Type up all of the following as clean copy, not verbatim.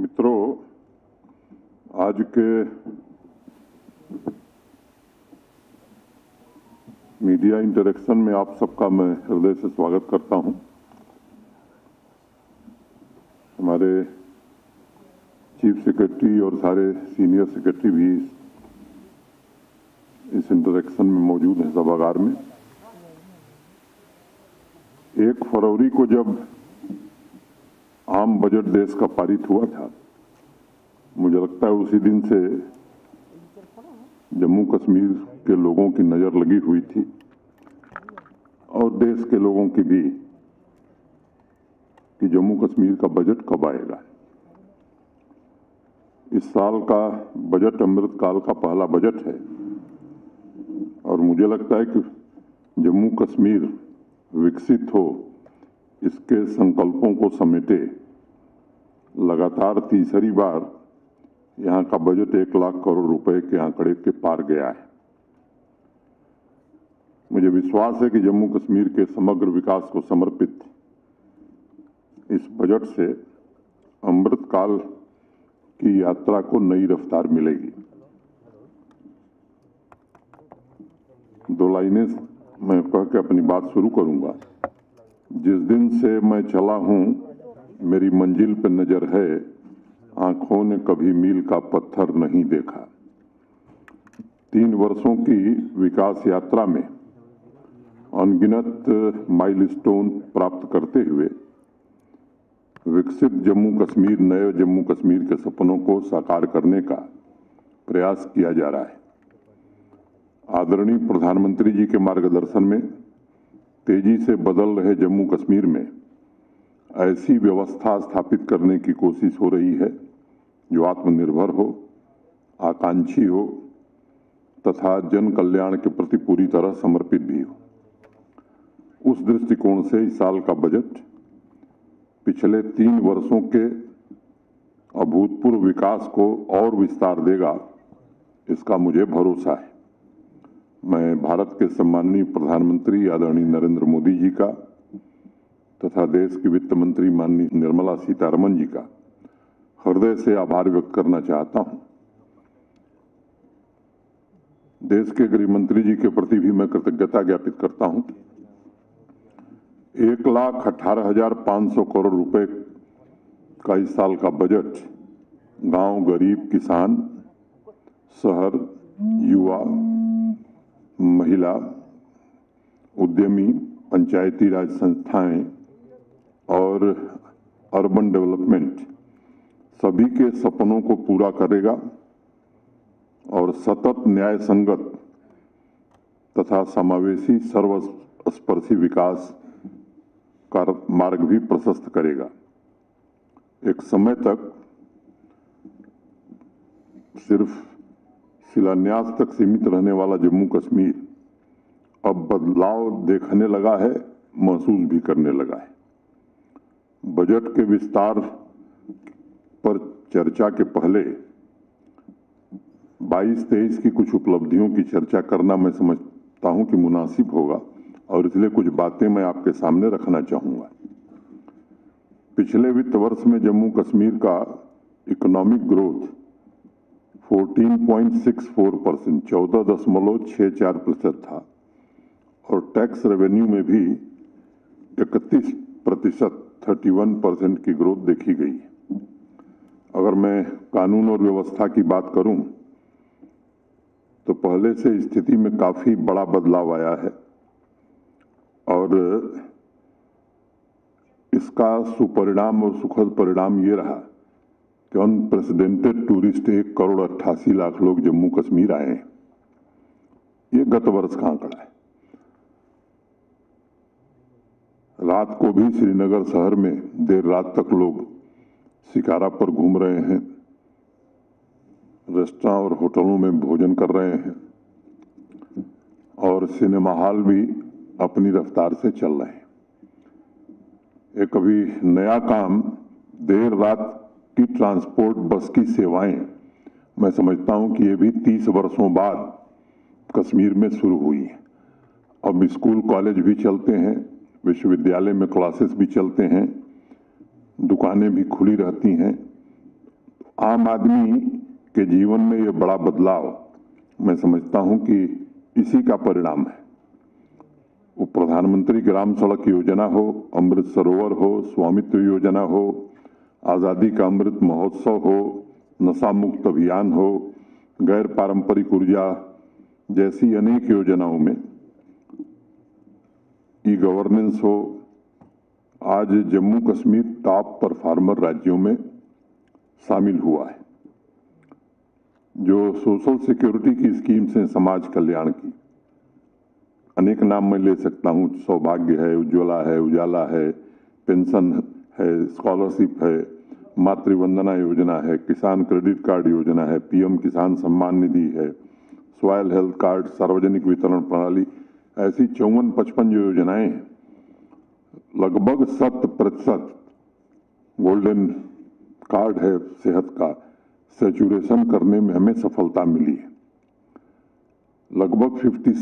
मित्रों, आज के मीडिया इंटरेक्शन में आप सबका मैं हृदय से स्वागत करता हूं। हमारे चीफ सेक्रेटरी और सारे सीनियर सेक्रेटरी भी इस इंटरेक्शन में मौजूद हैं सभागार में। 1 फरवरी को जब आम बजट देश का पारित हुआ था, मुझे लगता है उसी दिन से जम्मू कश्मीर के लोगों की नज़र लगी हुई थी और देश के लोगों की भी कि जम्मू कश्मीर का बजट कब आएगा। इस साल का बजट अमृतकाल का पहला बजट है और मुझे लगता है कि जम्मू कश्मीर विकसित हो, इसके संकल्पों को समेटे लगातार तीसरी बार यहाँ का बजट 1 लाख करोड़ रुपए के आंकड़े के पार गया है। मुझे विश्वास है कि जम्मू कश्मीर के समग्र विकास को समर्पित इस बजट से अमृतकाल की यात्रा को नई रफ्तार मिलेगी। 2 लाइनें मैं कह के अपनी बात शुरू करूंगा। जिस दिन से मैं चला हूं, मेरी मंजिल पर नजर है, आंखों ने कभी मील का पत्थर नहीं देखा। 3 वर्षों की विकास यात्रा में अनगिनत माइलस्टोन प्राप्त करते हुए विकसित जम्मू कश्मीर, नए जम्मू कश्मीर के सपनों को साकार करने का प्रयास किया जा रहा है। आदरणीय प्रधानमंत्री जी के मार्गदर्शन में तेजी से बदल रहे जम्मू कश्मीर में ऐसी व्यवस्था स्थापित करने की कोशिश हो रही है जो आत्मनिर्भर हो, आकांक्षी हो तथा जन कल्याण के प्रति पूरी तरह समर्पित भी हो। उस दृष्टिकोण से इस साल का बजट पिछले 3 वर्षों के अभूतपूर्व विकास को और विस्तार देगा, इसका मुझे भरोसा है। मैं भारत के सम्माननीय प्रधानमंत्री आदरणीय नरेंद्र मोदी जी का तथा देश की वित्त मंत्री माननीय निर्मला सीतारमण जी का हृदय से आभार व्यक्त करना चाहता हूं। देश के गृह मंत्री जी के प्रति भी मैं कृतज्ञता ज्ञापित करता हूं। 1,18,500 करोड़ रुपए का इस साल का बजट गांव, गरीब, किसान, शहर, युवा, महिला, उद्यमी, पंचायती राज संस्थाएं और अर्बन डेवलपमेंट सभी के सपनों को पूरा करेगा और सतत न्याय संगत तथा समावेशी सर्वस्पर्शी विकास का मार्ग भी प्रशस्त करेगा। एक समय तक सिर्फ शिलान्यास तक सीमित रहने वाला जम्मू कश्मीर अब बदलाव देखने लगा है, महसूस भी करने लगा है। बजट के विस्तार पर चर्चा के पहले 22-23 की कुछ उपलब्धियों की चर्चा करना मैं समझता हूं कि मुनासिब होगा और इसलिए कुछ बातें मैं आपके सामने रखना चाहूंगा। पिछले वित्त वर्ष में जम्मू कश्मीर का इकोनॉमिक ग्रोथ 14.64%, 14.64% था और टैक्स रेवेन्यू में भी 31%, 31% की ग्रोथ देखी गई। अगर मैं कानून और व्यवस्था की बात करूं तो पहले से स्थिति में काफी बड़ा बदलाव आया है और इसका सुपरिणाम और सुखद परिणाम ये रहा कि अनप्रेसिडेंटेड टूरिस्ट 1,88,00,000 लोग जम्मू कश्मीर आए हैं। ये गत वर्ष का आंकड़ा है। रात को भी श्रीनगर शहर में देर रात तक लोग शिकारा पर घूम रहे हैं, रेस्टोरेंट और होटलों में भोजन कर रहे हैं और सिनेमा हॉल भी अपनी रफ्तार से चल रहे हैं। एक अभी नया काम देर रात की ट्रांसपोर्ट बस की सेवाएं, मैं समझता हूं कि ये भी 30 वर्षों बाद कश्मीर में शुरू हुई है। अब स्कूल कॉलेज भी चलते हैं, विश्वविद्यालय में क्लासेस भी चलते हैं, दुकानें भी खुली रहती हैं आम आदमी के जीवन में ये बड़ा बदलाव मैं समझता हूं कि इसी का परिणाम है। वो प्रधानमंत्री ग्राम सड़क योजना हो, अमृत सरोवर हो, स्वामित्व योजना हो, आज़ादी का अमृत महोत्सव हो, नशा मुक्त अभियान हो, गैर पारंपरिक ऊर्जा जैसी अनेक योजनाओं में ई गवर्नेंस हो। आज जम्मू कश्मीर टॉप परफॉर्मर राज्यों में शामिल हुआ है। जो सोशल सिक्योरिटी की स्कीम्स हैं, समाज कल्याण की, अनेक नाम मैं ले सकता हूं, सौभाग्य है, उज्ज्वला है, उजाला है, पेंशन है, स्कॉलरशिप है, मातृवंदना योजना है, किसान क्रेडिट कार्ड योजना है, पीएम किसान सम्मान निधि है, सॉयल हेल्थ कार्ड, सार्वजनिक वितरण प्रणाली, ऐसी 54-55 जो योजनाएं हैं, लगभग 100% गोल्डन कार्ड है सेहत का, सैचुरेशन करने में हमें सफलता मिली है। लगभग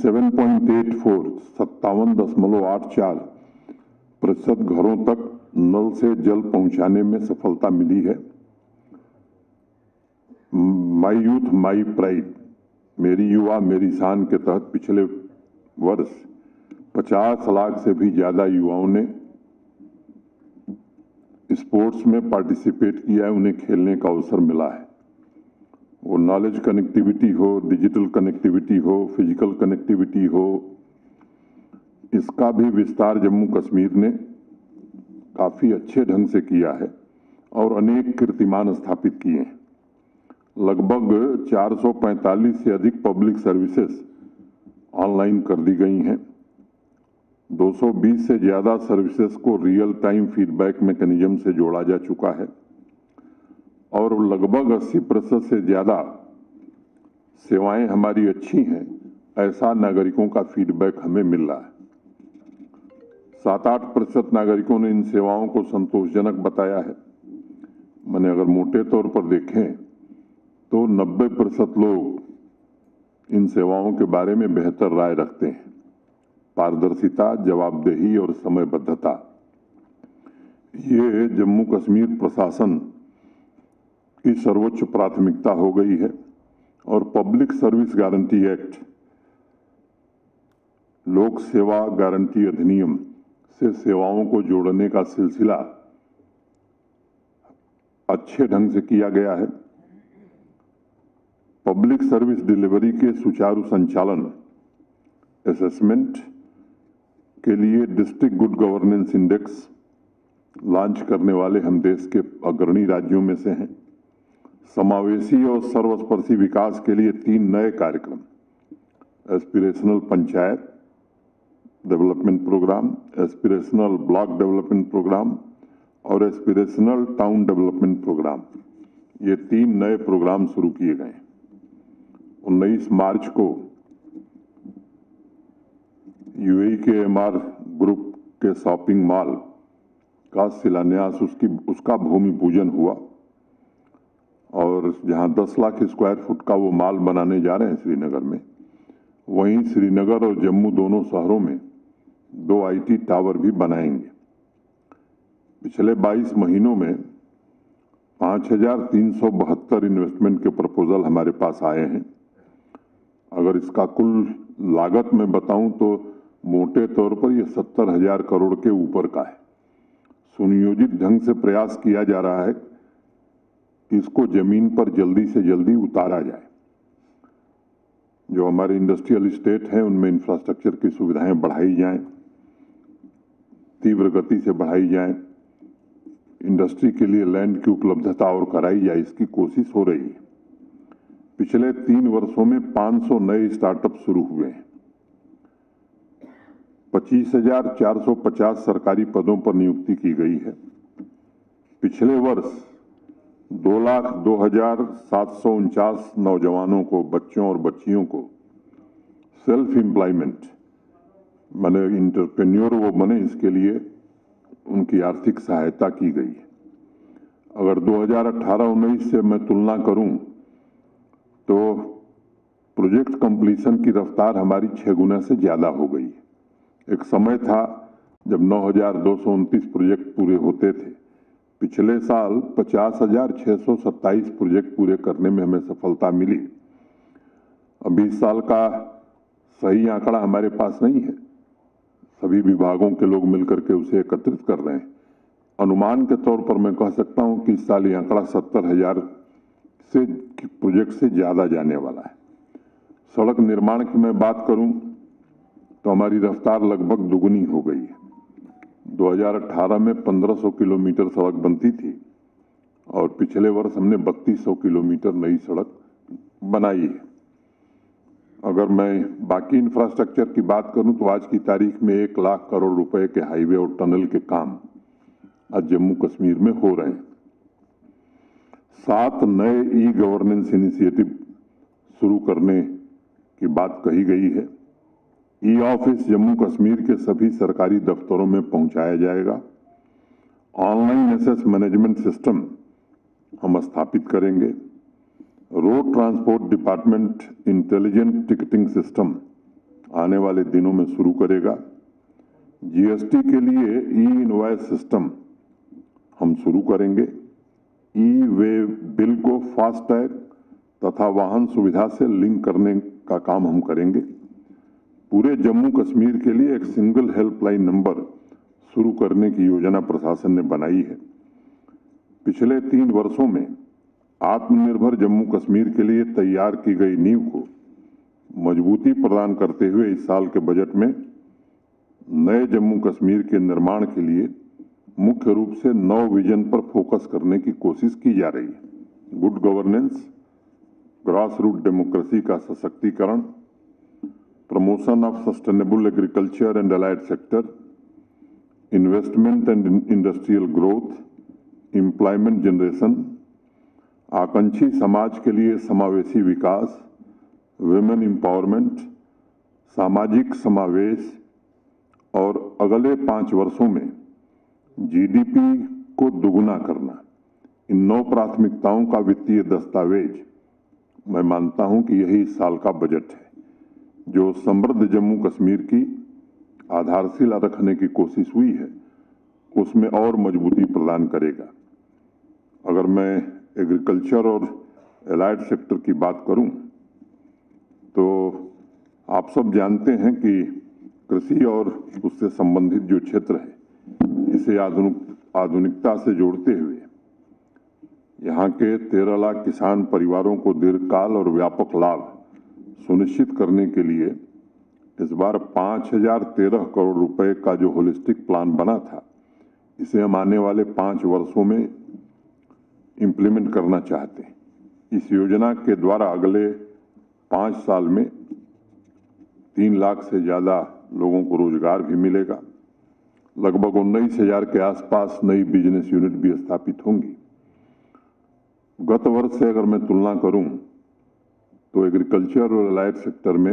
57.84 घरों तक नल से जल पहुंचाने में सफलता मिली है। माई यूथ माई प्राइड, मेरी युवा मेरी शान के तहत पिछले वर्ष 50 लाख से भी ज्यादा युवाओं ने स्पोर्ट्स में पार्टिसिपेट किया है, उन्हें खेलने का अवसर मिला है। वो नॉलेज कनेक्टिविटी हो, डिजिटल कनेक्टिविटी हो, फिजिकल कनेक्टिविटी हो, इसका भी विस्तार जम्मू कश्मीर ने काफी अच्छे ढंग से किया है और अनेक कीर्तिमान स्थापित किए हैं। लगभग 445 से अधिक पब्लिक सर्विसेज ऑनलाइन कर दी गई हैं। 220 से ज्यादा सर्विसेज को रियल टाइम फीडबैक मैकेनिज्म से जोड़ा जा चुका है और लगभग 80% से ज्यादा सेवाएं हमारी अच्छी हैं, ऐसा नागरिकों का फीडबैक हमें मिल रहा है। 7-8% नागरिकों ने इन सेवाओं को संतोषजनक बताया है। मैंने अगर मोटे तौर पर देखें तो 90% लोग इन सेवाओं के बारे में बेहतर राय रखते हैं। पारदर्शिता, जवाबदेही और समयबद्धता, ये जम्मू कश्मीर प्रशासन की सर्वोच्च प्राथमिकता हो गई है और पब्लिक सर्विस गारंटी एक्ट, लोक सेवा गारंटी अधिनियम से सेवाओं को जोड़ने का सिलसिला अच्छे ढंग से किया गया है। पब्लिक सर्विस डिलीवरी के सुचारू संचालन असेसमेंट के लिए district good governance index launch करने वाले हम देश के अग्रणी राज्यों में से हैं। समावेशी और सर्वस्पर्शी विकास के लिए 3 नए कार्यक्रम, aspirational panchayat development programme, aspirational block development programme और एस्पिरेशनल टाउन डेवलपमेंट प्रोग्राम, ये 3 नए प्रोग्राम शुरू किए गए। 19 मार्च को यूएई के एमआर ग्रुप के शॉपिंग मॉल का शिलान्यास, उसका भूमि पूजन हुआ और जहां 10 लाख स्क्वायर फुट का वो मॉल बनाने जा रहे हैं श्रीनगर में, वहीं श्रीनगर और जम्मू दोनों शहरों में 2 आईटी टावर भी बनाएंगे। पिछले 22 महीनों में 5372 इन्वेस्टमेंट के प्रपोजल हमारे पास आए हैं। अगर इसका कुल लागत में बताऊं तो मोटे तौर पर ये 70,000 करोड़ के ऊपर का है। सुनियोजित ढंग से प्रयास किया जा रहा है कि इसको जमीन पर जल्दी से जल्दी उतारा जाए। जो हमारे इंडस्ट्रियल स्टेट हैं उनमें इंफ्रास्ट्रक्चर की सुविधाएं बढ़ाई जाएं, तीव्र गति से बढ़ाई जाएं, इंडस्ट्री के लिए लैंड की उपलब्धता और कराई जाए, इसकी कोशिश हो रही है। पिछले 3 वर्षों में 500 नए स्टार्टअप शुरू हुए हैं। 25,450 सरकारी पदों पर नियुक्ति की गई है। पिछले वर्ष 2,02,749 नौजवानों को, बच्चों और बच्चियों को सेल्फ एम्प्लॉयमेंट, माने इंटरप्रेन्योर वो बने, इसके लिए उनकी आर्थिक सहायता की गई है। अगर 2018-19 से मैं तुलना करूं तो प्रोजेक्ट कंप्लीशन की रफ्तार हमारी 6 गुना से ज्यादा हो गई है। एक समय था जब 9,229 प्रोजेक्ट पूरे होते थे, पिछले साल 50,627 प्रोजेक्ट पूरे करने में हमें सफलता मिली। अभी इस साल का सही आंकड़ा हमारे पास नहीं है, सभी विभागों के लोग मिलकर के उसे एकत्रित कर रहे हैं। अनुमान के तौर पर मैं कह सकता हूं कि इस साल ये आंकड़ा 70,000 से प्रोजेक्ट से ज़्यादा जाने वाला है। सड़क निर्माण की मैं बात करूं तो हमारी रफ्तार लगभग दुगुनी हो गई है। 2018 में 1500 किलोमीटर सड़क बनती थी और पिछले वर्ष हमने 3200 किलोमीटर नई सड़क बनाई है। अगर मैं बाकी इंफ्रास्ट्रक्चर की बात करूं तो आज की तारीख में 1 लाख करोड़ रुपए के हाईवे और टनल के काम आज जम्मू कश्मीर में हो रहे हैं। 7 नए ई गवर्नेंस इनिशिएटिव शुरू करने की बात कही गई है। ई ऑफिस जम्मू कश्मीर के सभी सरकारी दफ्तरों में पहुंचाया जाएगा। ऑनलाइन एसेस मैनेजमेंट सिस्टम हम स्थापित करेंगे। Road transport department intelligent ticketing system आने वाले दिनों में शुरू करेगा। जीएसटी के लिए ई इनवॉइस सिस्टम हम शुरू करेंगे। ई वे बिल को फास्टैग तथा वाहन सुविधा से लिंक करने का काम हम करेंगे। पूरे जम्मू कश्मीर के लिए एक सिंगल हेल्पलाइन नंबर शुरू करने की योजना प्रशासन ने बनाई है। पिछले 3 वर्षों में आत्मनिर्भर जम्मू कश्मीर के लिए तैयार की गई नींव को मजबूती प्रदान करते हुए इस साल के बजट में नए जम्मू कश्मीर के निर्माण के लिए मुख्य रूप से 9 विजन पर फोकस करने की कोशिश की जा रही है। Good governance, grass root democracy का सशक्तिकरण, promotion of sustainable agriculture and allied sector, investment and industrial growth, employment generation, आकांक्षी समाज के लिए समावेशी विकास, विमेन एम्पावरमेंट, सामाजिक समावेश और अगले 5 वर्षों में जीडीपी को दुगुना करना, इन 9 प्राथमिकताओं का वित्तीय दस्तावेज मैं मानता हूं कि यही इस साल का बजट है, जो समृद्ध जम्मू कश्मीर की आधारशिला रखने की कोशिश हुई है उसमें और मजबूती प्रदान करेगा। अगर मैं एग्रीकल्चर और एलाइड सेक्टर की बात करूं तो आप सब जानते हैं कि कृषि और उससे संबंधित जो क्षेत्र है इसे आधुनिकता से जोड़ते हुए यहाँ के 13 लाख किसान परिवारों को दीर्घकाल और व्यापक लाभ सुनिश्चित करने के लिए इस बार 5,013 करोड़ रुपए का जो होलिस्टिक प्लान बना था, इसे हम आने वाले 5 वर्षों में इम्प्लीमेंट करना चाहते हैं। इस योजना के द्वारा अगले 5 साल में 3 लाख से ज़्यादा लोगों को रोजगार भी मिलेगा। लगभग 19,000 के आसपास नई बिजनेस यूनिट भी स्थापित होंगी। गत वर्ष से अगर मैं तुलना करूं तो एग्रीकल्चर और अलाइड सेक्टर में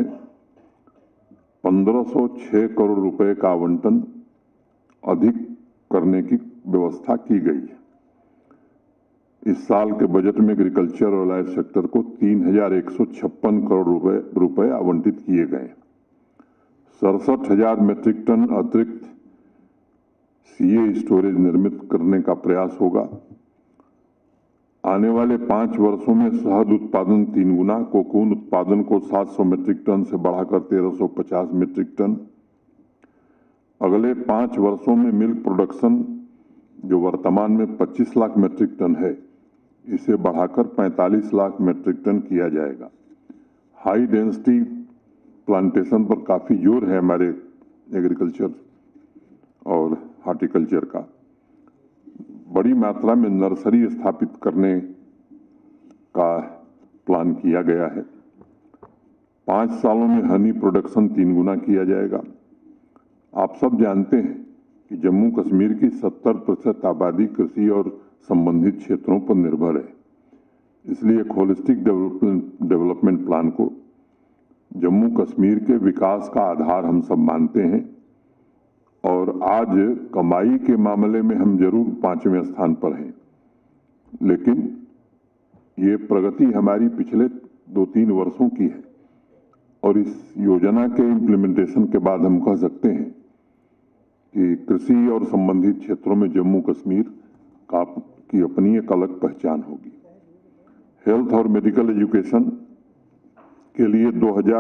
1506 करोड़ रुपए का आवंटन अधिक करने की व्यवस्था की गई है। इस साल के बजट में एग्रीकल्चर और अलाइड सेक्टर को 3,156 करोड़ रुपए आवंटित किए गए। 67,000 मीट्रिक टन अतिरिक्त सीए स्टोरेज निर्मित करने का प्रयास होगा। आने वाले 5 वर्षों में शहद उत्पादन 3 गुना, कोकून उत्पादन को 700 मीट्रिक टन से बढ़ाकर 1,350 मीट्रिक टन। अगले 5 वर्षों में मिल्क प्रोडक्शन जो वर्तमान में 25 लाख मीट्रिक टन है, इसे बढ़ाकर 45 लाख मीट्रिक टन किया जाएगा। हाई डेंसिटी प्लांटेशन पर काफ़ी जोर है हमारे एग्रीकल्चर और हार्टिकल्चर का। बड़ी मात्रा में नर्सरी स्थापित करने का प्लान किया गया है। 5 सालों में हनी प्रोडक्शन 3 गुना किया जाएगा। आप सब जानते हैं कि जम्मू कश्मीर की 70% आबादी कृषि और संबंधित क्षेत्रों पर निर्भर है। इसलिए एक होलिस्टिक डेवलपमेंट प्लान को जम्मू कश्मीर के विकास का आधार हम सब मानते हैं। और आज कमाई के मामले में हम जरूर 5वें स्थान पर हैं, लेकिन ये प्रगति हमारी पिछले 2-3 वर्षों की है और इस योजना के इम्प्लीमेंटेशन के बाद हम कह सकते हैं कि कृषि और संबंधित क्षेत्रों में जम्मू कश्मीर की अपनी एक अलग पहचान होगी। हेल्थ और मेडिकल एजुकेशन के लिए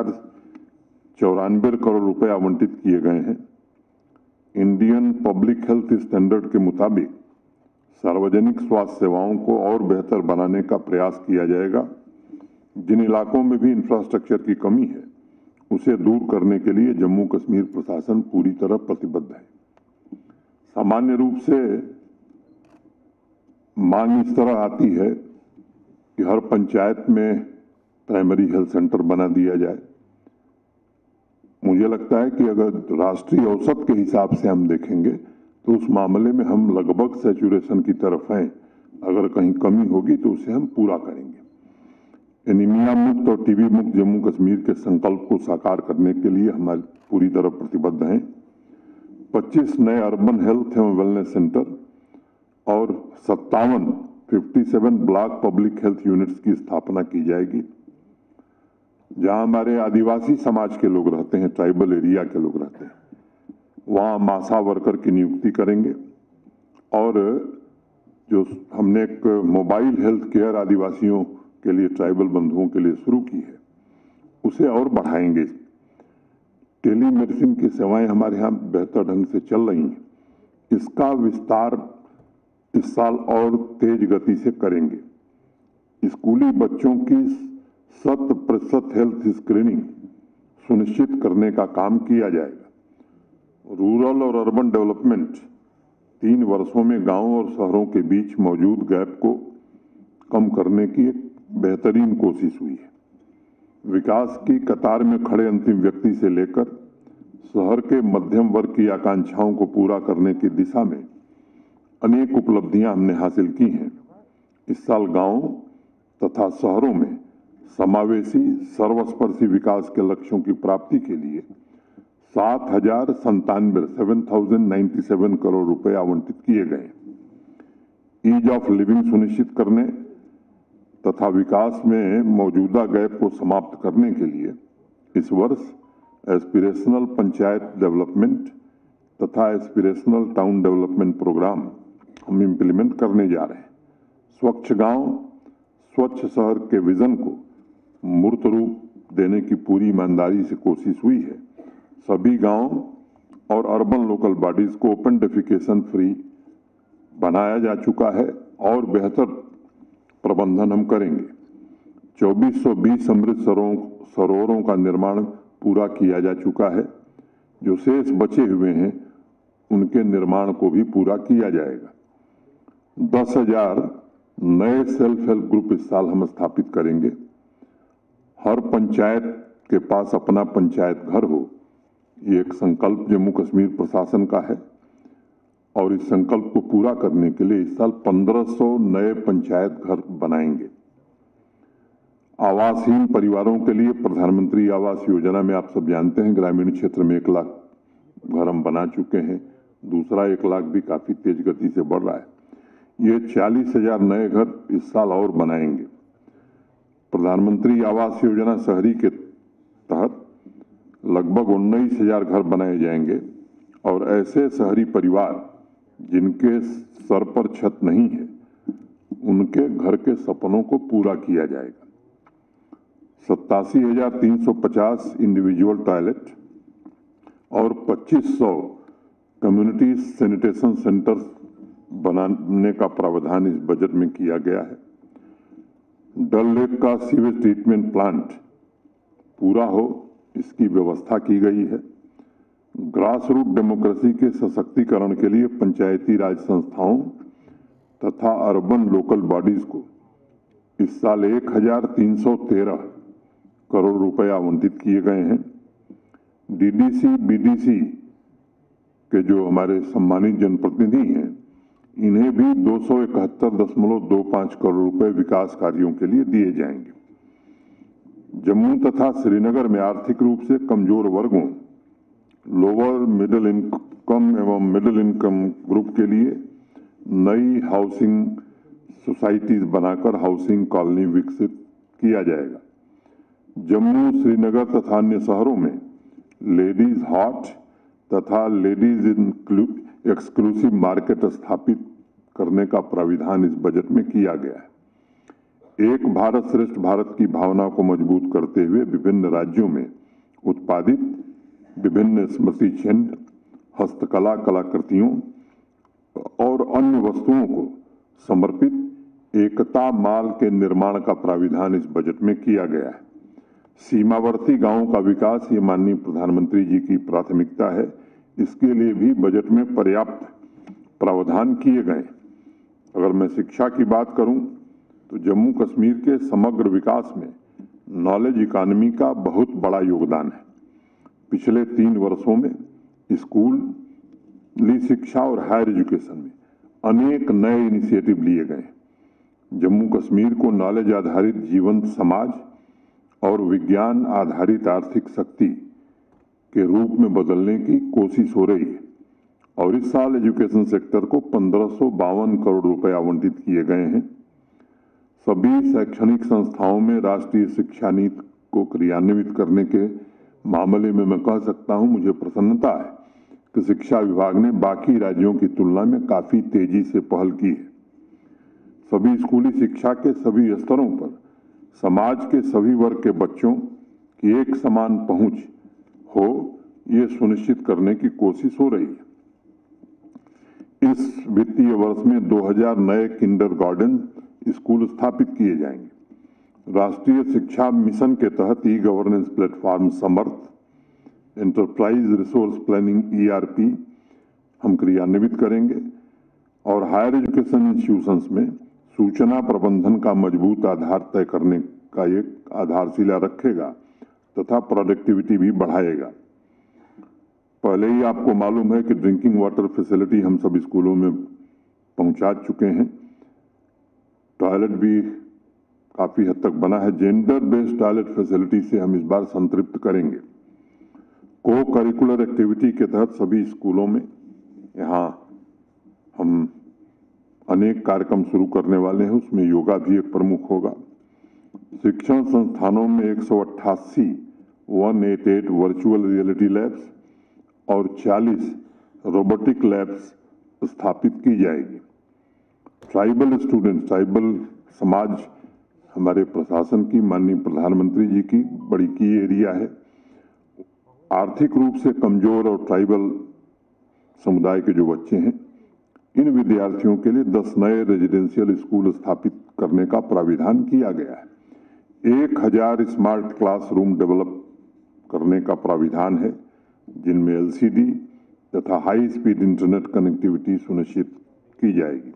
2094 करोड़ रुपए आवंटित किए गए हैं। इंडियन पब्लिक हेल्थ स्टैंडर्ड के मुताबिक सार्वजनिक स्वास्थ्य सेवाओं को और बेहतर बनाने का प्रयास किया जाएगा। जिन इलाकों में भी इंफ्रास्ट्रक्चर की कमी है उसे दूर करने के लिए जम्मू कश्मीर प्रशासन पूरी तरह प्रतिबद्ध है। सामान्य रूप से मांग इस तरह आती है कि हर पंचायत में प्राइमरी हेल्थ सेंटर बना दिया जाए। मुझे लगता है कि अगर राष्ट्रीय औसत के हिसाब से हम देखेंगे तो उस मामले में हम लगभग सैचुरेशन की तरफ हैं। अगर कहीं कमी होगी तो उसे हम पूरा करेंगे। एनीमिया मुक्त और टीबी मुक्त जम्मू कश्मीर के संकल्प को साकार करने के लिए हमारी पूरी तरह प्रतिबद्ध हैं। 25 नए अर्बन हेल्थ एवं वेलनेस सेंटर और 57 ब्लॉक पब्लिक हेल्थ यूनिट्स की स्थापना की जाएगी। जहां हमारे आदिवासी समाज के लोग रहते हैं, ट्राइबल एरिया के लोग रहते हैं, वहां मासा वर्कर की नियुक्ति करेंगे और जो हमने एक मोबाइल हेल्थ केयर आदिवासियों के लिए, ट्राइबल बंधुओं के लिए शुरू की है, उसे और बढ़ाएंगे। टेली मेडिसिन की सेवाएं हमारे यहाँ बेहतर ढंग से चल रही हैं, इसका विस्तार इस साल और तेज गति से करेंगे। स्कूली बच्चों की 100% हेल्थ स्क्रीनिंग सुनिश्चित करने का काम किया जाएगा। रूरल और अर्बन डेवलपमेंट 3 वर्षों में गांवों और शहरों के बीच मौजूद गैप को कम करने की एक बेहतरीन कोशिश हुई है। विकास की कतार में खड़े अंतिम व्यक्ति से लेकर शहर के मध्यम वर्ग की आकांक्षाओं को पूरा करने की दिशा में अनेक उपलब्धियां हमने हासिल की हैं। इस साल गांव तथा शहरों में समावेशी सर्वस्पर्शी विकास के लक्ष्यों की प्राप्ति के लिए 7,097 करोड़ रुपए आवंटित किए गए। ईज ऑफ लिविंग सुनिश्चित करने तथा विकास में मौजूदा गैप को समाप्त करने के लिए इस वर्ष एस्पिरेशनल पंचायत डेवलपमेंट तथा एस्पिरेशनल टाउन डेवलपमेंट प्रोग्राम हम इम्प्लीमेंट करने जा रहे हैं। स्वच्छ गांव स्वच्छ शहर के विजन को मूर्त रूप देने की पूरी ईमानदारी से कोशिश हुई है। सभी गांव और अर्बन लोकल बॉडीज को ओपन डेफिकेशन फ्री बनाया जा चुका है और बेहतर प्रबंधन हम करेंगे। 2420 अमृत सरोवरों का निर्माण पूरा किया जा चुका है। जो शेष बचे हुए हैं उनके निर्माण को भी पूरा किया जाएगा। 10,000 नए सेल्फ हेल्प ग्रुप इस साल हम स्थापित करेंगे। हर पंचायत के पास अपना पंचायत घर हो, ये एक संकल्प जम्मू कश्मीर प्रशासन का है और इस संकल्प को पूरा करने के लिए इस साल 1500 नए पंचायत घर बनाएंगे। आवासहीन परिवारों के लिए प्रधानमंत्री आवास योजना में आप सब जानते हैं ग्रामीण क्षेत्र में 1 लाख घर हम बना चुके हैं। दूसरा 1 लाख भी काफी तेज गति से बढ़ रहा है। ये 40,000 नए घर इस साल और बनाएंगे। प्रधानमंत्री आवास योजना शहरी के तहत लगभग 19,000 घर बनाए जाएंगे और ऐसे शहरी परिवार जिनके सर पर छत नहीं है उनके घर के सपनों को पूरा किया जाएगा। 87,350 इंडिविजुअल टॉयलेट और 2,500 कम्युनिटी सैनिटेशन सेंटर्स बनाने का प्रावधान इस बजट में किया गया है। डल लेक का सीवेज ट्रीटमेंट प्लांट पूरा हो इसकी व्यवस्था की गई है। ग्रास रूट डेमोक्रेसी के सशक्तिकरण के लिए पंचायती राज संस्थाओं तथा अर्बन लोकल बॉडीज को इस साल 1,313 करोड़ रुपए आवंटित किए गए हैं। डीडीसी बीडीसी के जो हमारे सम्मानित जनप्रतिनिधि हैं इन्हें भी 271.25 करोड़ रुपए विकास कार्यों के लिए दिए जाएंगे। जम्मू तथा श्रीनगर में आर्थिक रूप से कमजोर वर्गों, लोअर मिडिल इनकम एवं मिडिल इनकम ग्रुप के लिए नई हाउसिंग सोसाइटीज बनाकर हाउसिंग कॉलोनी विकसित किया जाएगा। जम्मू, श्रीनगर तथा अन्य शहरों में लेडीज हॉट तथा लेडीज एक्सक्लूसिव मार्केट स्थापित करने का प्राविधान इस बजट में किया गया है। एक भारत श्रेष्ठ भारत की भावना को मजबूत करते हुए विभिन्न राज्यों में उत्पादित विभिन्न स्मृति चिन्ह, हस्तकला कलाकृतियों और अन्य वस्तुओं को समर्पित एकता माल के निर्माण का प्राविधान इस बजट में किया गया है। सीमावर्ती गांवों का विकास ये माननीय प्रधानमंत्री जी की प्राथमिकता है। इसके लिए भी बजट में पर्याप्त प्रावधान किए गए। अगर मैं शिक्षा की बात करूं तो जम्मू कश्मीर के समग्र विकास में नॉलेज इकॉनमी का बहुत बड़ा योगदान है। पिछले 3 वर्षों में स्कूली शिक्षा और हायर एजुकेशन में अनेक नए इनिशिएटिव लिए गए। जम्मू कश्मीर को नॉलेज आधारित जीवंत समाज और विज्ञान आधारित आर्थिक शक्ति के रूप में बदलने की कोशिश हो रही है और इस साल एजुकेशन सेक्टर को 1552 करोड़ रुपए आवंटित किए गए हैं। सभी शैक्षणिक संस्थाओं में राष्ट्रीय शिक्षा नीति को क्रियान्वित करने के मामले में मैं कह सकता हूं, मुझे प्रसन्नता है कि शिक्षा विभाग ने बाकी राज्यों की तुलना में काफी तेजी से पहल की है। सभी स्कूली शिक्षा के सभी स्तरों पर समाज के सभी वर्ग के बच्चों की एक समान पहुंच हो, ये सुनिश्चित करने की कोशिश हो रही है। इस वित्तीय वर्ष में 2000 नए किंडरगार्टन स्कूल स्थापित किए जाएंगे। राष्ट्रीय शिक्षा मिशन के तहत e governance platform Samarth, enterprise resource planning ERP हम क्रियान्वित करेंगे और हायर एजुकेशन इंस्टीट्यूशंस में सूचना प्रबंधन का मजबूत आधार तय करने का एक आधारशिला रखेगा तथा प्रोडक्टिविटी भी बढ़ाएगा। पहले ही आपको मालूम है कि ड्रिंकिंग वाटर फैसिलिटी हम सभी स्कूलों में पहुंचा चुके हैं। टॉयलेट भी काफी हद तक बना है। जेंडर बेस्ड टॉयलेट फैसिलिटी से हम इस बार संतृप्त करेंगे। को करिकुलर एक्टिविटी के तहत सभी स्कूलों में यहाँ हम अनेक कार्यक्रम शुरू करने वाले हैं, उसमें योगा भी एक प्रमुख होगा। शिक्षण संस्थानों में 188 वर्चुअल रियलिटी लैब्स और 40 रोबोटिक लैब्स स्थापित की जाएगी। ट्राइबल स्टूडेंट्स, ट्राइबल समाज हमारे प्रशासन की, माननीय प्रधानमंत्री जी की बड़ी की एरिया है। आर्थिक रूप से कमजोर और ट्राइबल समुदाय के जो बच्चे हैं, इन विद्यार्थियों के लिए 10 नए रेजिडेंशियल स्कूल स्थापित करने का प्राविधान किया गया है। 1000 स्मार्ट क्लासरूम डेवलप करने का प्राविधान है, जिनमें LCD तथा हाई स्पीड इंटरनेट कनेक्टिविटी सुनिश्चित की जाएगी।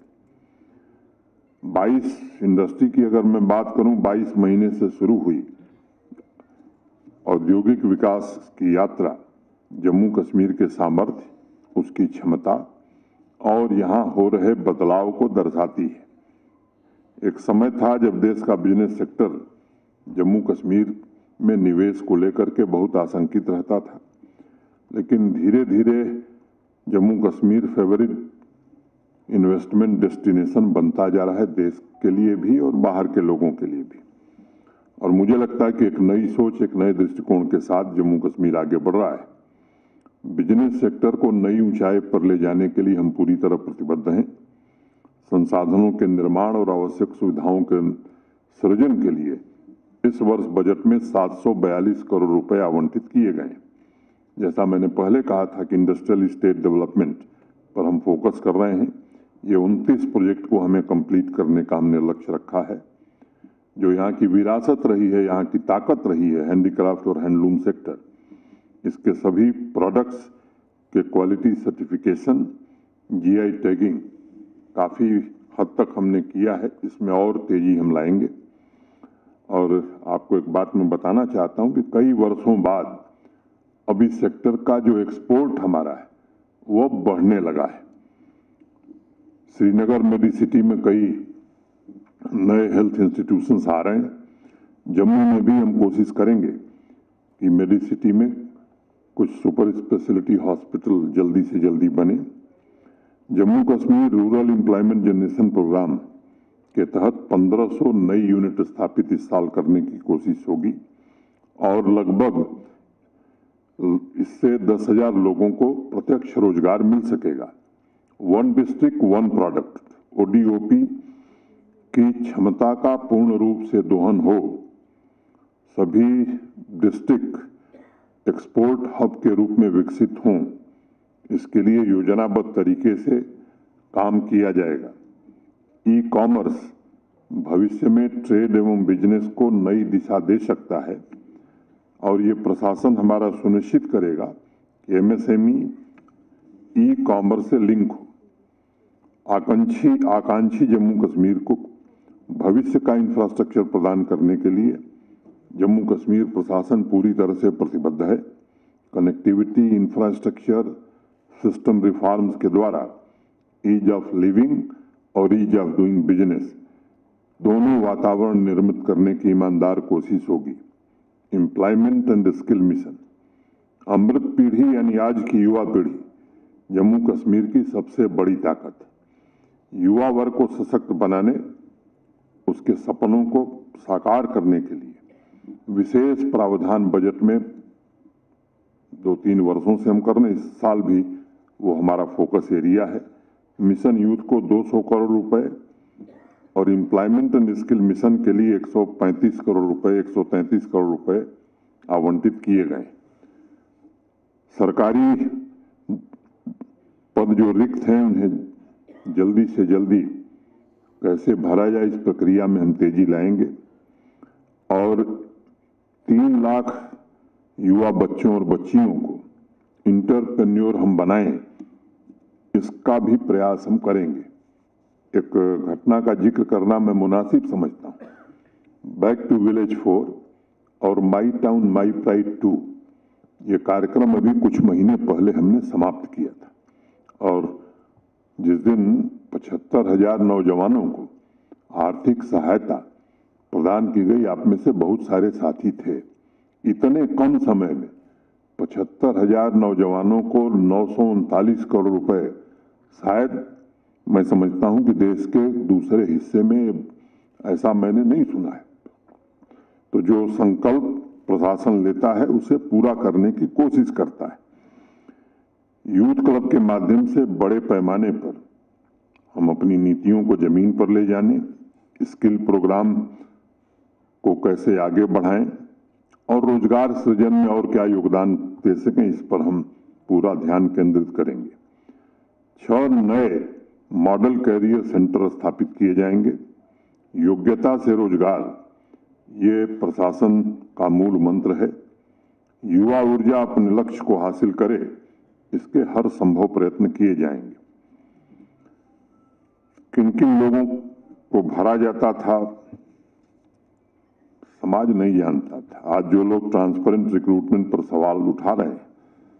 22 इंडस्ट्री की अगर मैं बात करूं, 22 महीने से शुरू हुई औद्योगिक विकास की यात्रा जम्मू कश्मीर के सामर्थ्य, उसकी क्षमता और यहाँ हो रहे बदलाव को दर्शाती है। एक समय था जब देश का बिजनेस सेक्टर जम्मू कश्मीर में निवेश को लेकर के बहुत आशंकित रहता था, लेकिन धीरे धीरे Jammu Kashmir favourite investment destination बनता जा रहा है, देश के लिए भी और बाहर के लोगों के लिए भी। और मुझे लगता है कि एक नई सोच, एक नए दृष्टिकोण के साथ जम्मू कश्मीर आगे बढ़ रहा है। बिजनेस सेक्टर को नई ऊंचाई पर ले जाने के लिए हम पूरी तरह प्रतिबद्ध हैं। संसाधनों के निर्माण और आवश्यक सुविधाओं के सृजन के लिए इस वर्ष बजट में 742 करोड़ रुपए आवंटित किए गए। जैसा मैंने पहले कहा था कि इंडस्ट्रियल स्टेट डेवलपमेंट पर हम फोकस कर रहे हैं। ये 29 प्रोजेक्ट को हमें कंप्लीट करने का हमने लक्ष्य रखा है। जो यहाँ की विरासत रही है, यहाँ की ताकत रही है, हैंडीक्राफ्ट और हैंडलूम सेक्टर, इसके सभी प्रोडक्ट्स के क्वालिटी सर्टिफिकेशन, GI टैगिंग काफ़ी हद तक हमने किया है। इसमें और तेजी हम लाएंगे। और आपको एक बात मैं बताना चाहता हूँ कि कई वर्षों बाद अब इस सेक्टर का जो एक्सपोर्ट हमारा है वो बढ़ने लगा है। श्रीनगर मेडिसिटी में कई नए हेल्थ इंस्टीट्यूशंस आ रहे हैं। जम्मू में भी हम कोशिश करेंगे कि मेडिसिटी में कुछ सुपर स्पेशलिटी हॉस्पिटल जल्दी से जल्दी बने। Jammu Kashmir rural employment generation programme के तहत 1500 नई यूनिट स्थापित इस साल करने की कोशिश होगी और लगभग इससे 10,000 लोगों को प्रत्यक्ष रोजगार मिल सकेगा। 1 डिस्ट्रिक्ट 1 प्रोडक्ट, ओडीओपी की क्षमता का पूर्ण रूप से दोहन हो, सभी डिस्ट्रिक्ट एक्सपोर्ट हब के रूप में विकसित हों, इसके लिए योजनाबद्ध तरीके से काम किया जाएगा। ई कॉमर्स भविष्य में ट्रेड एवं बिजनेस को नई दिशा दे सकता है और ये प्रशासन हमारा सुनिश्चित करेगा कि एमएसएमई ई कॉमर्स से लिंक हो। आकांक्षी जम्मू कश्मीर को भविष्य का इंफ्रास्ट्रक्चर प्रदान करने के लिए जम्मू कश्मीर प्रशासन पूरी तरह से प्रतिबद्ध है। कनेक्टिविटी, इंफ्रास्ट्रक्चर, सिस्टम रिफॉर्म्स के द्वारा ईज ऑफ लिविंग और ईज ऑफ डूइंग बिजनेस दोनों वातावरण निर्मित करने की ईमानदार कोशिश होगी। एम्प्लॉयमेंट एंड स्किल मिशन, अमृत पीढ़ी यानी आज की युवा पीढ़ी जम्मू कश्मीर की सबसे बड़ी ताकत है। युवा वर्ग को सशक्त बनाने, उसके सपनों को साकार करने के लिए विशेष प्रावधान बजट में 2-3 वर्षों से हम कर रहे हैं, इस साल भी वो हमारा फोकस एरिया है। मिशन यूथ को 200 करोड़ रुपए और एम्प्लॉयमेंट एंड स्किल मिशन के लिए 135 करोड़ रुपए, 133 करोड़ रुपए आवंटित किए गए। सरकारी पद जो रिक्त हैं उन्हें जल्दी से जल्दी कैसे भरा जाए, इस प्रक्रिया में हम तेजी लाएंगे और 3 लाख युवा बच्चों और बच्चियों को इंटरप्रेन्योर हम बनाएं, इसका भी प्रयास हम करेंगे। एक घटना का जिक्र करना मैं मुनासिब समझता हूँ। बैक टू विलेज 4 और माई टाउन माई प्राइड 2 ये कार्यक्रम अभी कुछ महीने पहले हमने समाप्त किया था और जिस दिन 75,000 नौजवानों को आर्थिक सहायता प्रदान की गई, आप में से बहुत सारे साथी थे। इतने कम समय में 75,000 नौजवानों को 939 करोड़ रुपए, शायद मैं समझता हूं कि देश के दूसरे हिस्से में ऐसा मैंने नहीं सुना है। तो जो संकल्प प्रशासन लेता है उसे पूरा करने की कोशिश करता है। यूथ क्लब के माध्यम से बड़े पैमाने पर हम अपनी नीतियों को जमीन पर ले जाने, स्किल प्रोग्राम को कैसे आगे बढ़ाएं और रोजगार सृजन में और क्या योगदान दे सकें, इस पर हम पूरा ध्यान केंद्रित करेंगे। 6 नए मॉडल कैरियर सेंटर स्थापित किए जाएंगे। योग्यता से रोजगार, ये प्रशासन का मूल मंत्र है। युवा ऊर्जा अपने लक्ष्य को हासिल करे, इसके हर संभव प्रयत्न किए जाएंगे। किन किन लोगों को भरा जाता था समाज नहीं जानता था। आज जो लोग ट्रांसपेरेंट रिक्रूटमेंट पर सवाल उठा रहे हैं,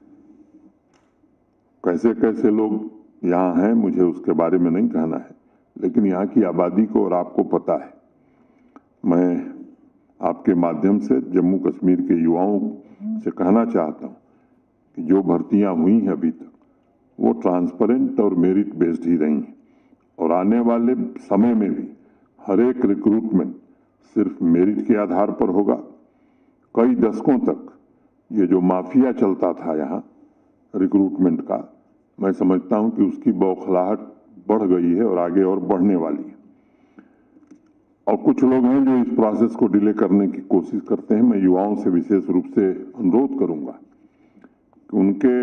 कैसे कैसे लोग यहाँ हैं, मुझे उसके बारे में नहीं कहना है, लेकिन यहाँ की आबादी को और आपको पता है। मैं आपके माध्यम से जम्मू कश्मीर के युवाओं से कहना चाहता हूँ कि जो भर्तियां हुई हैं अभी तक वो ट्रांसपेरेंट और मेरिट बेस्ड ही रही हैं और आने वाले समय में भी हर एक रिक्रूटमेंट सिर्फ मेरिट के आधार पर होगा। कई दशकों तक ये जो माफिया चलता था यहाँ रिक्रूटमेंट का, मैं समझता हूँ कि उसकी बौखलाहट बढ़ गई है और आगे और बढ़ने वाली है। और कुछ लोग हैं जो इस प्रोसेस को डिले करने की कोशिश करते हैं। मैं युवाओं से विशेष रूप से अनुरोध करूंगा कि उनके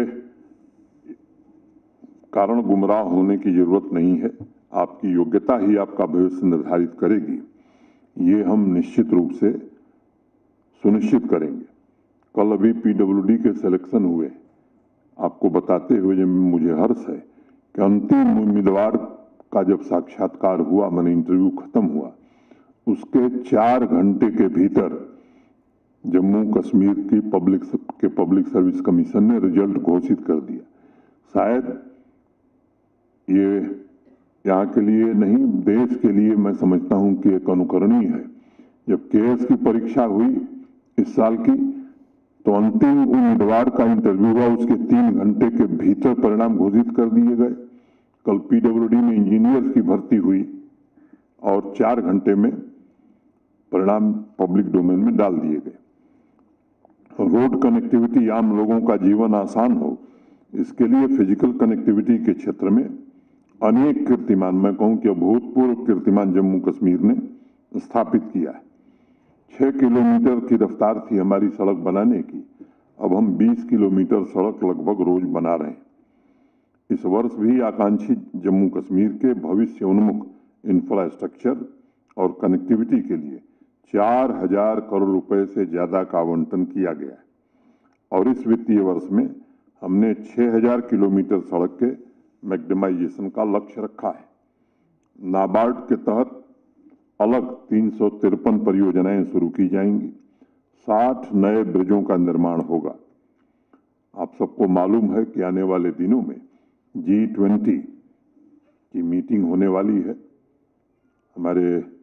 कारण गुमराह होने की जरूरत नहीं है। आपकी योग्यता ही आपका भविष्य निर्धारित करेगी, ये हम निश्चित रूप से सुनिश्चित करेंगे। कल अभी पीडब्ल्यूडी के सिलेक्शन हुए, आपको बताते हुए जब मुझे हर्ष है कि अंतिम उम्मीदवार का जब साक्षात्कार हुआ, मैंने इंटरव्यू खत्म हुआ, उसके 4 घंटे के भीतर जम्मू कश्मीर की पब्लिक सर्विस कमीशन ने रिजल्ट घोषित कर दिया। शायद ये यहाँ के लिए नहीं, देश के लिए मैं समझता हूँ कि एक अनुकरणीय है। जब केएस की परीक्षा हुई इस साल की, तो अंतिम उम्मीदवार का इंटरव्यू हुआ, उसके 3 घंटे के भीतर परिणाम घोषित कर दिए गए। कल पीडब्ल्यूडी में इंजीनियर्स की भर्ती हुई और 4 घंटे में परिणाम पब्लिक डोमेन में डाल दिए गए। रोड कनेक्टिविटी, आम लोगों का जीवन आसान हो, इसके लिए फिजिकल कनेक्टिविटी के क्षेत्र में अनेक कीर्तिमान, मैं कहूं कि अभूतपूर्व कीर्तिमान जम्मू कश्मीर ने स्थापित किया है। 6 किलोमीटर की रफ्तार थी हमारी सड़क बनाने की, अब हम 20 किलोमीटर सड़क लगभग रोज बना रहे हैं। इस वर्ष भी आकांक्षी जम्मू कश्मीर के भविष्योन्मुख इंफ्रास्ट्रक्चर और कनेक्टिविटी के लिए 4000 करोड़ रुपए से ज्यादा का आवंटन किया गया है और इस वित्तीय वर्ष में हमने 6000 किलोमीटर सड़क के मैग्नेमाइजेशन का लक्ष्य रखा है। नाबार्ड के तहत अलग 353 परियोजनाएं शुरू की जाएंगी, 60 नए ब्रिजों का निर्माण होगा। आप सबको मालूम है कि आने वाले दिनों में G20 की मीटिंग होने वाली है। हमारे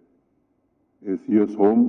एसीएस होम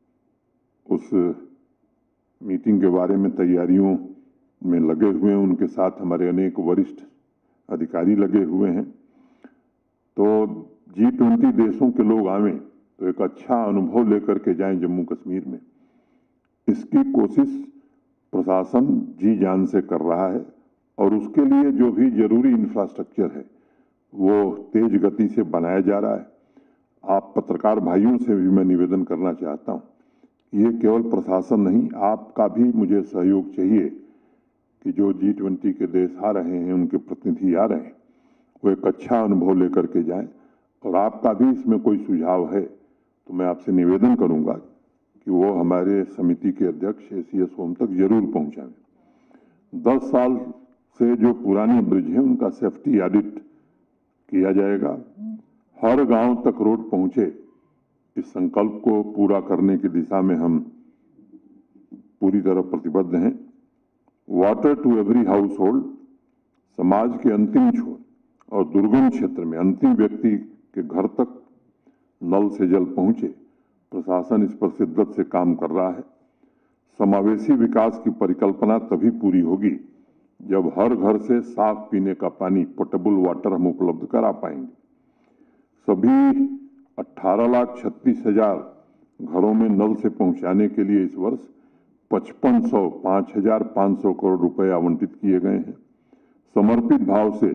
उस मीटिंग के बारे में तैयारियों में लगे हुए हैं, उनके साथ हमारे अनेक वरिष्ठ अधिकारी लगे हुए हैं। तो G20 देशों के लोग आवें तो एक अच्छा अनुभव लेकर के जाएं जम्मू कश्मीर में। इसकी कोशिश प्रशासन जी जान से कर रहा है और उसके लिए जो भी जरूरी इंफ्रास्ट्रक्चर है वो तेज गति से बनाया जा रहा है। आप पत्रकार भाइयों से भी मैं निवेदन करना चाहता हूँ, ये केवल प्रशासन नहीं, आपका भी मुझे सहयोग चाहिए कि जो G20 के देश आ रहे हैं, उनके प्रतिनिधि आ रहे हैं, वो एक अच्छा अनुभव लेकर के जाएं। और आपका भी इसमें कोई सुझाव है तो मैं आपसे निवेदन करूंगा कि वो हमारे समिति के अध्यक्ष एसीएस होम तक जरूर पहुंचाएं। 10 साल से जो पुराने ब्रिज हैं उनका सेफ्टी ऑडिट किया जाएगा। हर गांव तक रोड पहुंचे, इस संकल्प को पूरा करने की दिशा में हम पूरी तरह प्रतिबद्ध हैं। Water to every household, समाज के अंतिम छोर और दुर्गम क्षेत्र में अंतिम व्यक्ति के घर तक नल से जल पहुंचे, प्रशासन इस पर शिद्दत से काम कर रहा है। समावेशी विकास की परिकल्पना तभी पूरी होगी जब हर घर से साफ पीने का पानी, पोर्टेबल वाटर हम उपलब्ध करा पाएंगे। सभी 18,36,000 घरों में नल से पहुंचाने के लिए इस वर्ष 5,500 करोड़ रुपए आवंटित किए गए हैं। समर्पित भाव से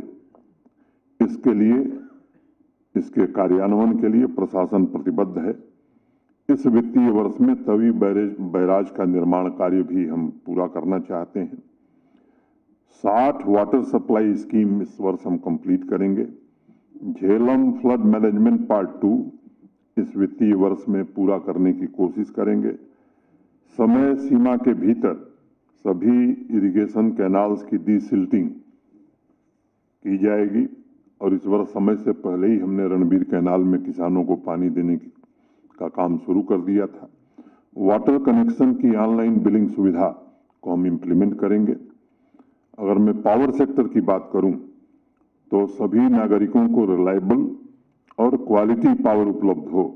इसके कार्यान्वयन के लिए प्रशासन प्रतिबद्ध है। इस वित्तीय वर्ष में तवी बैराज का निर्माण कार्य भी हम पूरा करना चाहते हैं। 60 वाटर सप्लाई स्कीम इस वर्ष हम कंप्लीट करेंगे। झेलम फ्लड मैनेजमेंट पार्ट 2 इस वित्तीय वर्ष में पूरा करने की कोशिश करेंगे। समय सीमा के भीतर सभी इरिगेशन कैनाल्स की डीसिल्टिंग की जाएगी और इस वर्ष समय से पहले ही हमने रणबीर कैनाल में किसानों को पानी देने का काम शुरू कर दिया था। वाटर कनेक्शन की ऑनलाइन बिलिंग सुविधा को हम इम्प्लीमेंट करेंगे। अगर मैं पावर सेक्टर की बात करूं तो सभी नागरिकों को रिलायबल और क्वालिटी पावर उपलब्ध हो।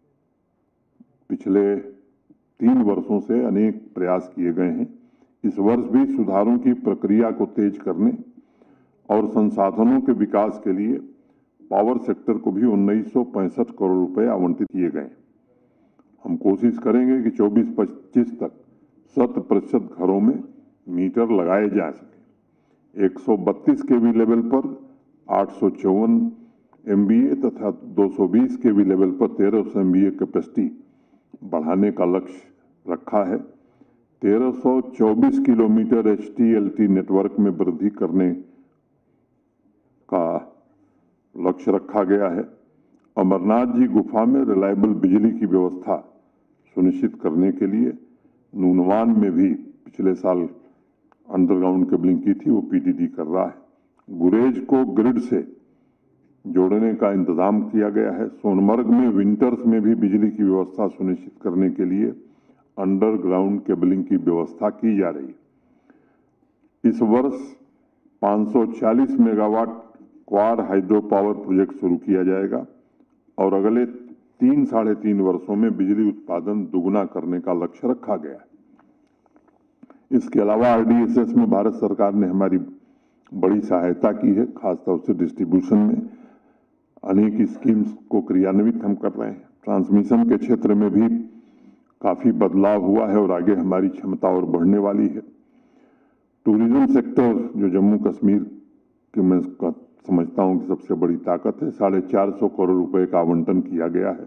पिछले 3 वर्षों से अनेक प्रयास किए गए हैं। इस वर्ष भी सुधारों की प्रक्रिया को तेज करने और संसाधनों के विकास के लिए पावर सेक्टर को भी 1965 करोड़ रुपए आवंटित किए गए। हम कोशिश करेंगे कि 24-25 तक 100% घरों में मीटर लगाए जा सके। 132 केवी लेवल पर 854 MVA तथा 220 केवी लेवल पर 1300 MVA कैपेसिटी बढ़ाने का लक्ष्य रखा है। 1324 किलोमीटर HTLT नेटवर्क में वृद्धि करने का लक्ष्य रखा गया है। अमरनाथ जी गुफा में रिलायबल बिजली की व्यवस्था सुनिश्चित करने के लिए नूनवान में भी पिछले साल अंडरग्राउंड केबलिंग की थी, वो PDD कर रहा है। गुरेज को ग्रिड से जोड़ने का इंतजाम किया गया है। सोनमर्ग में विंटर्स में भी बिजली की व्यवस्था सुनिश्चित करने के लिए अंडरग्राउंड केबलिंग की व्यवस्था की जा रही है। इस वर्ष 540 megawatt quad hydro power project शुरू किया जाएगा और अगले 3-3.5 वर्षों में बिजली उत्पादन दुगुना करने का लक्ष्य रखा गया है। इसके अलावा RDSS में भारत सरकार ने हमारी बड़ी सहायता की है, खासतौर से डिस्ट्रीब्यूशन में अनेक स्कीम्स को क्रियान्वित हम कर रहे हैं। ट्रांसमिशन के क्षेत्र में भी काफी बदलाव हुआ है और आगे हमारी क्षमता और बढ़ने वाली है। टूरिज्म सेक्टर जो जम्मू कश्मीर के मैं समझता हूं कि सबसे बड़ी ताकत है। 450 करोड़ रुपए का आवंटन किया गया है।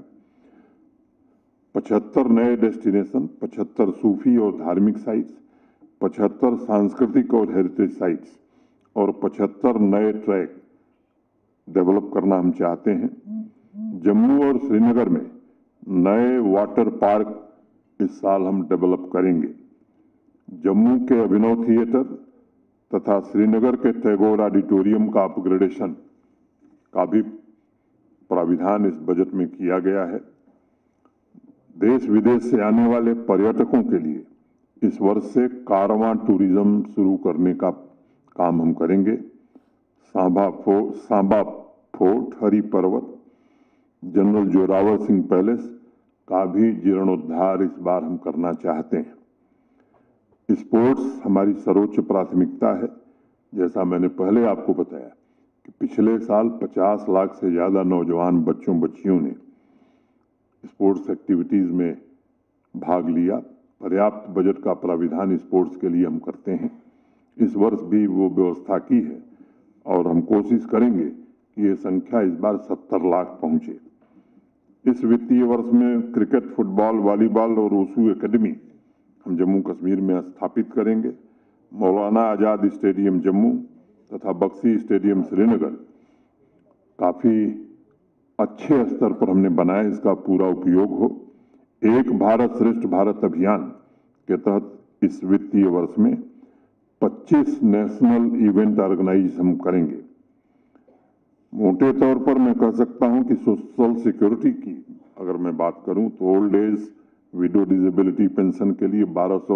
75 नए डेस्टिनेशन, 75 सूफी और धार्मिक साइट्स, 75 सांस्कृतिक और हेरिटेज साइट्स और 75 नए ट्रैक डेवलप करना हम चाहते हैं। जम्मू और श्रीनगर में नए वाटर पार्क इस साल हम डेवलप करेंगे। जम्मू के अभिनव थिएटर तथा श्रीनगर के टैगोर ऑडिटोरियम का अपग्रेडेशन का भी प्राविधान इस बजट में किया गया है। देश विदेश से आने वाले पर्यटकों के लिए इस वर्ष से कारवां टूरिज्म शुरू करने का काम हम करेंगे। सांबा फोर्ट, हरि पर्वत, जनरल जोरावर सिंह पैलेस का भी जीर्णोद्धार इस बार हम करना चाहते हैं। स्पोर्ट्स हमारी सर्वोच्च प्राथमिकता है। जैसा मैंने पहले आपको बताया कि पिछले साल 50 लाख से ज्यादा नौजवान बच्चों बच्चियों ने स्पोर्ट्स एक्टिविटीज में भाग लिया। पर्याप्त बजट का प्राविधान स्पोर्ट्स के लिए हम करते हैं। इस वर्ष भी वो व्यवस्था की है और हम कोशिश करेंगे कि ये संख्या इस बार 70 लाख पहुंचे। इस वित्तीय वर्ष में क्रिकेट, फुटबॉल, वॉलीबॉल और वुशु एकेडमी हम जम्मू कश्मीर में स्थापित करेंगे। मौलाना आजाद स्टेडियम जम्मू तथा बख्शी स्टेडियम श्रीनगर काफी अच्छे स्तर पर हमने बनाया, इसका पूरा उपयोग हो। एक भारत श्रेष्ठ भारत अभियान के तहत इस वित्तीय वर्ष में 25 नेशनल इवेंट ऑर्गेनाइज हम करेंगे। मोटे तौर पर मैं कह सकता हूं कि सोशल सिक्योरिटी की अगर मैं बात करूं तो old age widow disability pension के लिए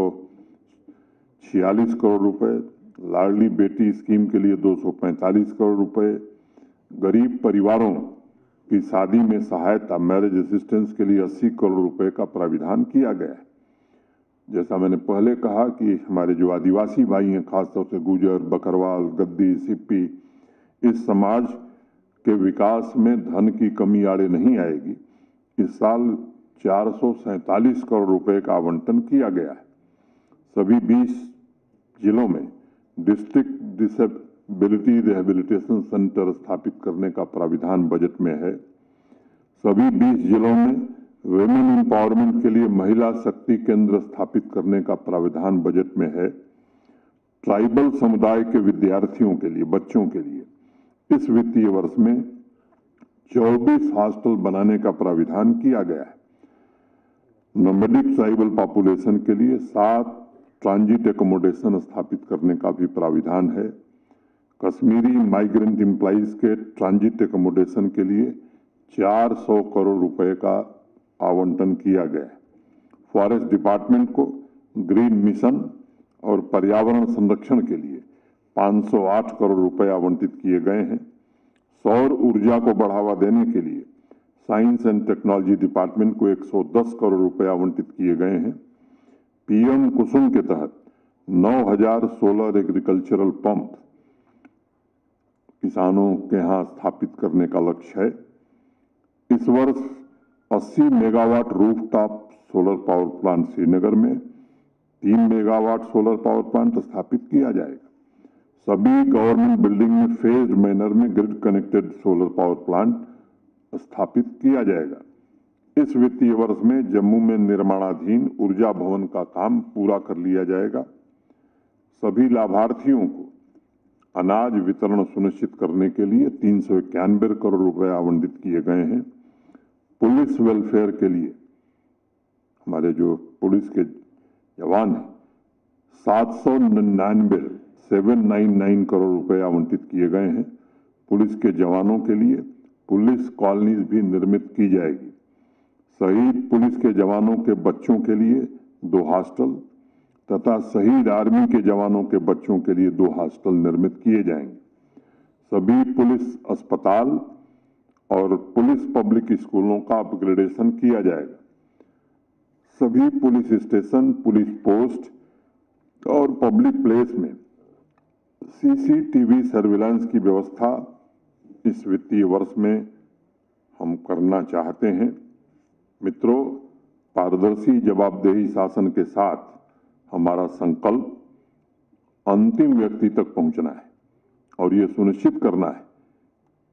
1246 करोड़ रुपए, लाडली बेटी स्कीम के लिए 245 करोड़ रुपए, गरीब परिवारों की शादी में सहायता मैरिज असिस्टेंस के लिए 80 करोड़ रुपए का प्राविधान किया गया है। जैसा मैंने पहले कहा कि हमारे जो आदिवासी भाई हैं, खासतौर से गुजर, बकरवाल, गद्दी, सिप्पी, इस समाज के विकास में धन की कमी आड़े नहीं आएगी। इस साल 447 करोड़ रुपए का आवंटन किया गया है। सभी 20 जिलों में डिस्ट्रिक्ट डिसेबिलिटी रिहेबिलिटेशन सेंटर स्थापित करने का प्राविधान बजट में है। सभी 20 जिलों में वुमेन एम्पावरमेंट के लिए महिला शक्ति केंद्र स्थापित करने का प्राविधान बजट में है। ट्राइबल समुदाय के विद्यार्थियों के लिए, बच्चों के लिए इस वित्तीय वर्ष में 24 हॉस्टल बनाने का प्राविधान किया गया है। नोमैडिक ट्राइबल पॉपुलेशन के लिए 7 ट्रांजिट एकोमोडेशन स्थापित करने का भी प्राविधान है। कश्मीरी माइग्रेंट एम्प्लॉइज के ट्रांजिट एकोमोडेशन के लिए 400 करोड़ रुपए का आवंटन किया गया है। फॉरेस्ट डिपार्टमेंट को ग्रीन मिशन और पर्यावरण संरक्षण के लिए 508 करोड़ रुपए आवंटित किए गए हैं। सौर ऊर्जा को बढ़ावा देने के लिए साइंस एंड टेक्नोलॉजी डिपार्टमेंट को 110 करोड़ रुपए आवंटित किए गए हैं। पीएम कुसुम के तहत 9000 सोलर एग्रीकल्चरल पंप किसानों के यहां स्थापित करने का लक्ष्य है। इस वर्ष 80 megawatt rooftop solar power plant Srinagar में, 3 मेगावाट सोलर पावर प्लांट स्थापित किया जाएगा। सभी गवर्नमेंट बिल्डिंग में फेज्ड मैनर में grid connected solar power plant स्थापित किया जाएगा। इस वित्तीय वर्ष में जम्मू में निर्माणाधीन ऊर्जा भवन का काम पूरा कर लिया जाएगा। सभी लाभार्थियों को अनाज वितरण सुनिश्चित करने के लिए 391 करोड़ रुपए आवंटित किए गए हैं। पुलिस वेलफेयर के लिए हमारे जो पुलिस के जवान हैं 799 करोड़ रुपए आवंटित किए गए हैं। पुलिस के जवानों के लिए पुलिस कॉलोनीज भी निर्मित की जाएगी। शहीद पुलिस के जवानों के बच्चों के लिए 2 हॉस्टल तथा शहीद आर्मी के जवानों के बच्चों के लिए 2 हॉस्टल निर्मित किए जाएंगे। सभी पुलिस अस्पताल और पुलिस पब्लिक स्कूलों का अपग्रेडेशन किया जाएगा। सभी पुलिस स्टेशन, पुलिस पोस्ट और पब्लिक प्लेस में सीसीटीवी सर्विलांस की व्यवस्था इस वित्तीय वर्ष में हम करना चाहते हैं। मित्रों, पारदर्शी जवाबदेही शासन के साथ हमारा संकल्प अंतिम व्यक्ति तक पहुंचना है और ये सुनिश्चित करना है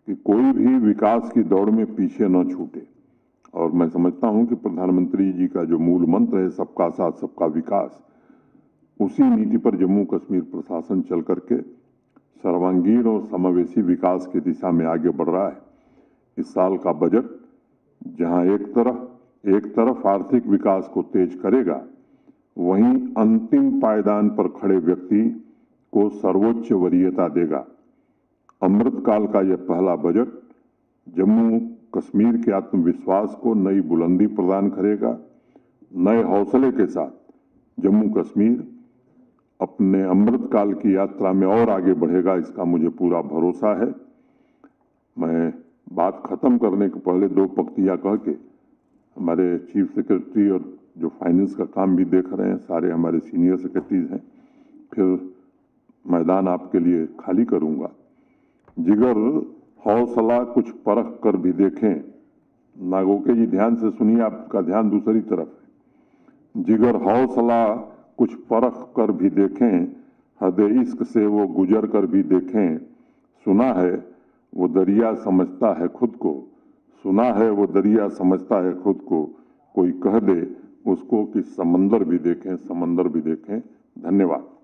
कि कोई भी विकास की दौड़ में पीछे न छूटे। और मैं समझता हूं कि प्रधानमंत्री जी का जो मूल मंत्र है सबका साथ सबका विकास, उसी नीति पर जम्मू कश्मीर प्रशासन चल करके सर्वांगीण और समावेशी विकास की दिशा में आगे बढ़ रहा है। इस साल का बजट जहां एक तरफ आर्थिक विकास को तेज करेगा, वहीं अंतिम पायदान पर खड़े व्यक्ति को सर्वोच्च वरीयता देगा। अमृतकाल का यह पहला बजट जम्मू कश्मीर के आत्मविश्वास को नई बुलंदी प्रदान करेगा। नए हौसले के साथ जम्मू कश्मीर अपने अमृतकाल की यात्रा में और आगे बढ़ेगा, इसका मुझे पूरा भरोसा है। मैं बात खत्म करने के पहले दो पंक्तियां कह के हमारे चीफ सेक्रेटरी और जो फाइनेंस का काम भी देख रहे हैं, सारे हमारे सीनियर सेक्रेटरीज हैं, फिर मैदान आपके लिए खाली करूंगा। जिगर हौसला कुछ परख कर भी देखें। नागोके जी ध्यान से सुनिए, आपका ध्यान दूसरी तरफ है। जिगर हौसला कुछ परख कर भी देखें, हृदय इश्क से वो गुजर कर भी देखें। सुना है वो दरिया समझता है खुद को, सुना है वो दरिया समझता है खुद को, कोई कह दे उसको कि समंदर भी देखें, समंदर भी देखें। धन्यवाद।